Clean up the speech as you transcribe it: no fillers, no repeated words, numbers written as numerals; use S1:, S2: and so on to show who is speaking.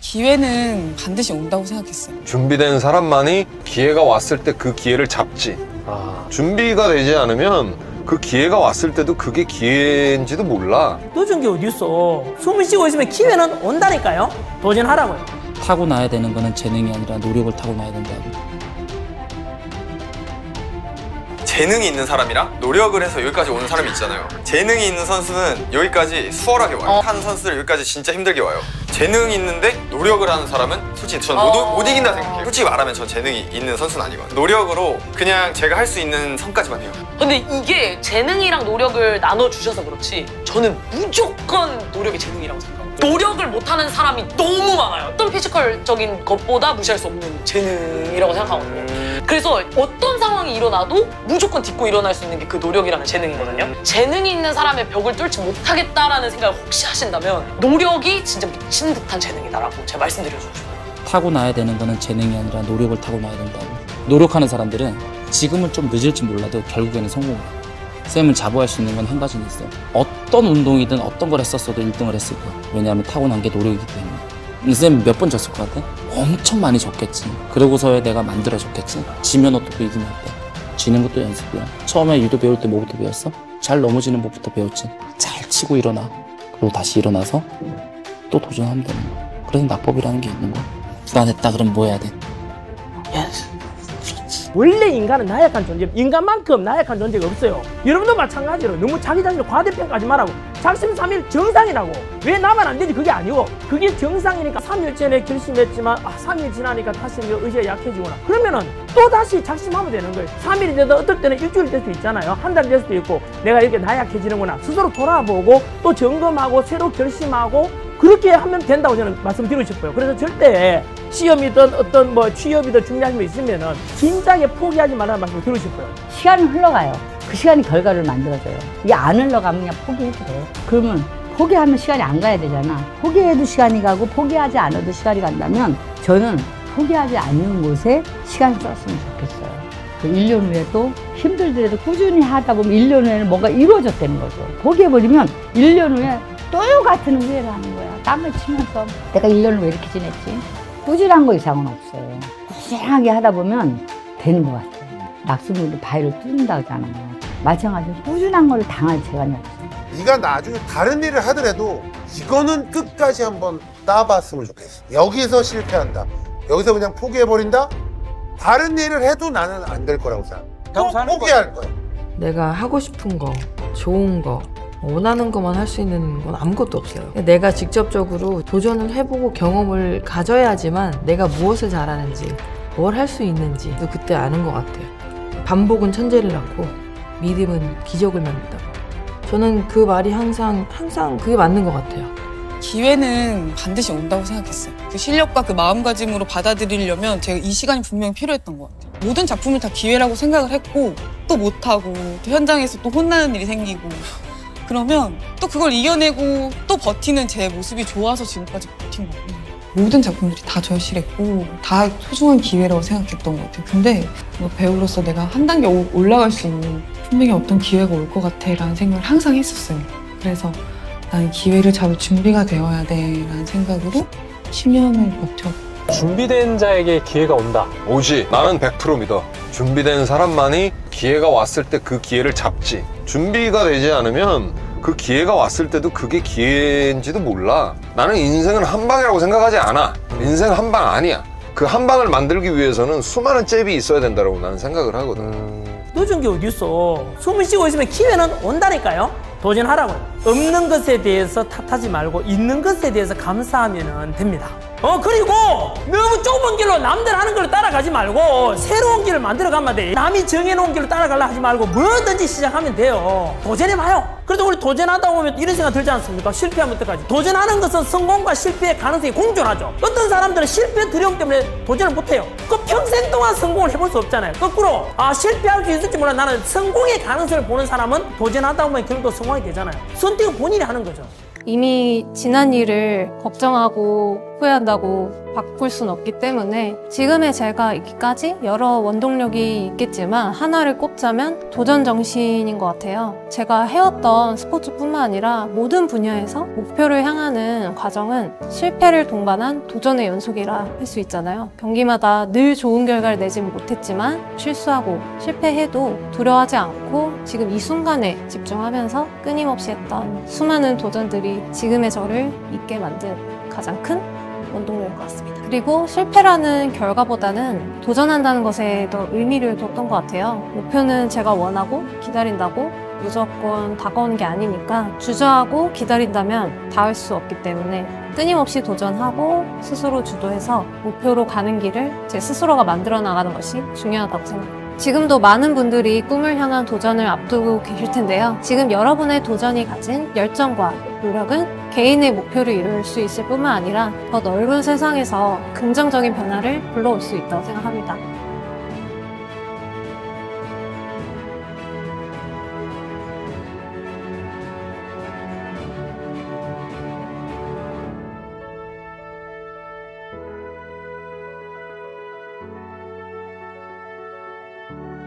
S1: 기회는 반드시 온다고 생각했어요.
S2: 준비된 사람만이 기회가 왔을 때 그 기회를 잡지. 준비가 되지 않으면 그 기회가 왔을 때도 그게 기회인지도 몰라.
S3: 도전 게 어딨어. 숨을 쉬고 있으면 기회는 온다니까요. 도전하라고요.
S4: 타고나야 되는 거는 재능이 아니라 노력을 타고나야 된다고.
S5: 재능이 있는 사람이랑 노력을 해서 여기까지 오는 사람이 있잖아요. 재능이 있는 선수는 여기까지 수월하게 와요. 한 선수를 여기까지 진짜 힘들게 와요. 재능이 있는데 노력을 하는 사람은 솔직히 전 못 이긴다 생각해요. 솔직히 말하면 전 재능이 있는 선수는 아니거든요. 노력으로 그냥 제가 할 수 있는 선까지만 해요.
S6: 근데 이게 재능이랑 노력을 나눠주셔서 그렇지 저는 무조건 노력이 재능이라고 생각해요. 노력을 못하는 사람이 너무 많아요. 어떤 피지컬적인 것보다 무시할 수 없는 재능이라고 생각하거든요. 그래서 어떤 상황이 일어나도 무조건 딛고 일어날 수 있는 게 그 노력이라는 재능이거든요. 재능이 있는 사람의 벽을 뚫지 못하겠다라는 생각을 혹시 하신다면 노력이 진짜 미친 듯한 재능이다라고 제가 말씀드려주고 싶어요.
S4: 타고나야 되는 거는 재능이 아니라 노력을 타고나야 된다고. 노력하는 사람들은 지금은 좀 늦을지 몰라도 결국에는 성공을 해요. 쌤은 자부할 수 있는 건 한 가지는 있어요. 어떤 운동이든 어떤 걸 했었어도 1등을 했을 거야. 왜냐하면 타고난 게 노력이기 때문에. 쌤 몇 번 졌을 것 같아? 엄청 많이 졌겠지. 그러고서야 내가 만들어줬겠지. 지면 어떻게 이기면 어때? 지는 것도 연습이야. 처음에 유도 배울 때 뭐부터 배웠어? 잘 넘어지는 법부터 배웠지. 잘 치고 일어나. 그리고 다시 일어나서 또 도전하면 되는 거야. 그래서 낙법이라는 게 있는 거야. 불안했다 그럼 뭐 해야 돼? 연습.
S3: 원래 인간은 나약한 존재, 인간만큼 나약한 존재가 없어요. 여러분도 마찬가지로 너무 자기 자신을 과대평가하지 말라고. 작심삼일 정상이라고. 왜 나만 안 되지? 그게 아니고 그게 정상이니까 3일 전에 결심했지만 3일 지나니까 다시 의지가 약해지구나. 그러면은 또 다시 작심하면 되는 거예요. 3일이 되다 어떨 때는 일주일 될 수 있잖아요. 한 달 될 수도 있고 내가 이렇게 나약해지는구나. 스스로 돌아보고 또 점검하고 새로 결심하고 그렇게 하면 된다고 저는 말씀드리고 싶어요. 그래서 절대 시험이든 어떤 뭐 취업이든 중요한 거 있으면은 진작에 포기하지 말라는 말씀을 드리고 싶어요.
S7: 시간은 흘러가요. 그 시간이 결과를 만들어줘요. 이게 안 흘러가면 그냥 포기해도 돼요. 그러면 포기하면 시간이 안 가야 되잖아. 포기해도 시간이 가고 포기하지 않아도 시간이 간다면 저는 포기하지 않는 곳에 시간을 썼으면 좋겠어요. 그 1년 후에도 힘들더라도 꾸준히 하다 보면 1년 후에는 뭔가 이루어졌다는 거죠. 포기해버리면 1년 후에 똑같은 후회를 하는 거야. 땀을 치면서 내가 1년을 왜 이렇게 지냈지? 꾸준한 거 이상은 없어요. 꾸준하게 하다 보면 되는 것 같아요. 낙수물도 바위를 뚫는다 하잖아요. 마찬가지로 꾸준한 걸 당할 재간이 없어요.
S8: 네가 나중에 다른 일을 하더라도 이거는 끝까지 한번 따봤으면 좋겠어. 여기서 실패한다. 여기서 그냥 포기해버린다? 다른 일을 해도 나는 안 될 거라고 생각해. 포기할 거야.
S9: 내가 하고 싶은 거, 좋은 거, 원하는 것만 할 수 있는 건 아무것도 없어요. 내가 직접적으로 도전을 해보고 경험을 가져야지만 내가 무엇을 잘하는지, 뭘 할 수 있는지 그때 아는 것 같아요. 반복은 천재를 낳고 믿음은 기적을 만든다고. 저는 그 말이 항상 그게 맞는 것 같아요.
S1: 기회는 반드시 온다고 생각했어요. 그 실력과 그 마음가짐으로 받아들이려면 제가 이 시간이 분명히 필요했던 것 같아요. 모든 작품을 다 기회라고 생각을 했고 또 못하고 또 현장에서 또 혼나는 일이 생기고 그러면 또 그걸 이겨내고 또 버티는 제 모습이 좋아서 지금까지 버틴 거예요. 모든 작품들이 다 절실했고 다 소중한 기회라고 생각했던 것 같아요. 근데 배우로서 내가 한 단계 올라갈 수 있는 분명히 어떤 기회가 올 것 같아 라는 생각을 항상 했었어요. 그래서 나는 기회를 잡을 준비가 되어야 돼 라는 생각으로 10년을 버텼고
S10: 준비된 자에게 기회가 온다.
S2: 오지. 나는 100% 믿어. 준비된 사람만이 기회가 왔을 때 그 기회를 잡지. 준비가 되지 않으면 그 기회가 왔을 때도 그게 기회인지도 몰라. 나는 인생은 한 방이라고 생각하지 않아. 인생 한 방 아니야. 그 한 방을 만들기 위해서는 수많은 잽이 있어야 된다고 나는 생각을 하거든.
S3: 늦은 게 어딨어. 숨을 쉬고 있으면 기회는 온다니까요. 도전하라고요. 없는 것에 대해서 탓하지 말고 있는 것에 대해서 감사하면 됩니다. 그리고 너무 좁은 길로 남들 하는 걸로 따라가지 말고 새로운 길을 만들어가면 돼. 남이 정해놓은 길로 따라가려 하지 말고 뭐든지 시작하면 돼요. 도전해봐요. 그래도 우리 도전하다 보면 이런 생각 들지 않습니까? 실패하면 어떡하지? 도전하는 것은 성공과 실패의 가능성이 공존하죠. 어떤 사람들은 실패 두려움 때문에 도전을 못해요. 그 평생 동안 성공을 해볼 수 없잖아요. 거꾸로 실패할 수 있을지 몰라 나는 성공의 가능성을 보는 사람은 도전하다 보면 결국 성공이 되잖아요. 선택은 본인이 하는 거죠.
S11: 이미 지난 일을 걱정하고 후회한다고 바꿀 순 없기 때문에 지금의 제가 있기까지 여러 원동력이 있겠지만 하나를 꼽자면 도전 정신인 것 같아요. 제가 해왔던 스포츠뿐만 아니라 모든 분야에서 목표를 향하는 과정은 실패를 동반한 도전의 연속이라 할 수 있잖아요. 경기마다 늘 좋은 결과를 내진 못했지만 실수하고 실패해도 두려워하지 않고 지금 이 순간에 집중하면서 끊임없이 했던 수많은 도전들이 지금의 저를 있게 만든 가장 큰 원동력인 것 같습니다. 그리고 실패라는 결과보다는 도전한다는 것에 더 의미를 뒀던 것 같아요. 목표는 제가 원하고 기다린다고 무조건 다가오는 게 아니니까 주저하고 기다린다면 닿을 수 없기 때문에 끊임없이 도전하고 스스로 주도해서 목표로 가는 길을 제 스스로가 만들어 나가는 것이 중요하다고 생각합니다. 지금도 많은 분들이 꿈을 향한 도전을 앞두고 계실 텐데요. 지금 여러분의 도전이 가진 열정과 노력은 개인의 목표를 이룰 수 있을 뿐만 아니라 더 넓은 세상에서 긍정적인 변화를 불러올 수 있다고 생각합니다.